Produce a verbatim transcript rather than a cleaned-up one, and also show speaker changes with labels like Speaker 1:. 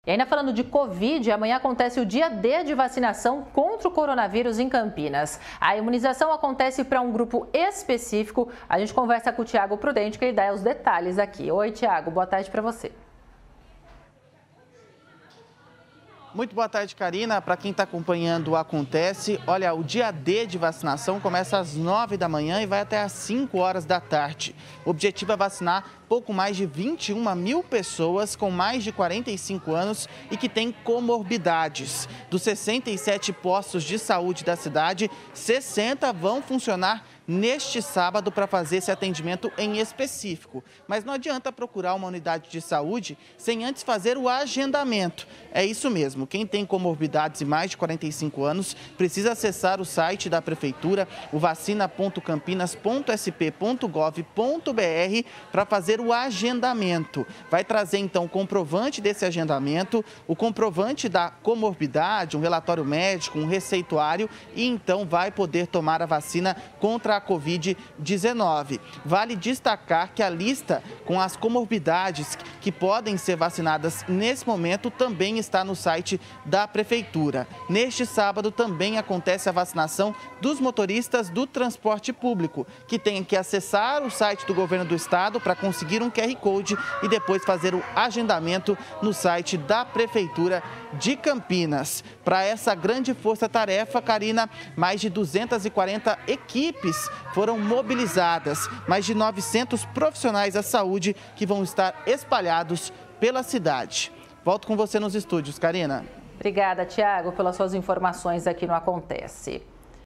Speaker 1: E ainda falando de Covid, amanhã acontece o dia D de vacinação contra o coronavírus em Campinas. A imunização acontece para um grupo específico. A gente conversa com o Tiago Prudente, que ele dá os detalhes aqui. Oi, Tiago, boa tarde para você.
Speaker 2: Muito boa tarde, Karina. Para quem está acompanhando o Acontece, olha, o dia D de vacinação começa às nove da manhã e vai até às cinco horas da tarde. O objetivo é vacinar pouco mais de vinte e uma mil pessoas com mais de quarenta e cinco anos e que têm comorbidades. Dos sessenta e sete postos de saúde da cidade, sessenta vão funcionar neste sábado para fazer esse atendimento em específico. Mas não adianta procurar uma unidade de saúde sem antes fazer o agendamento. É isso mesmo, quem tem comorbidades e mais de quarenta e cinco anos precisa acessar o site da Prefeitura, o vacina ponto campinas ponto s p ponto gov ponto b r, para fazer o agendamento. Vai trazer então o comprovante desse agendamento, o comprovante da comorbidade, um relatório médico, um receituário e então vai poder tomar a vacina contra a covid dezenove. Vale destacar que a lista com as comorbidades que podem ser vacinadas nesse momento também está no site da Prefeitura. Neste sábado também acontece a vacinação dos motoristas do transporte público, que têm que acessar o site do governo do estado para conseguir um Q R Code e depois fazer o agendamento no site da Prefeitura de Campinas. Para essa grande força-tarefa, Karina, mais de duzentas e quarenta equipes foram mobilizadas, mais de novecentos profissionais da saúde que vão estar espalhados pela cidade. Volto com você nos estúdios, Karina.
Speaker 1: Obrigada, Tiago, pelas suas informações aqui no Acontece.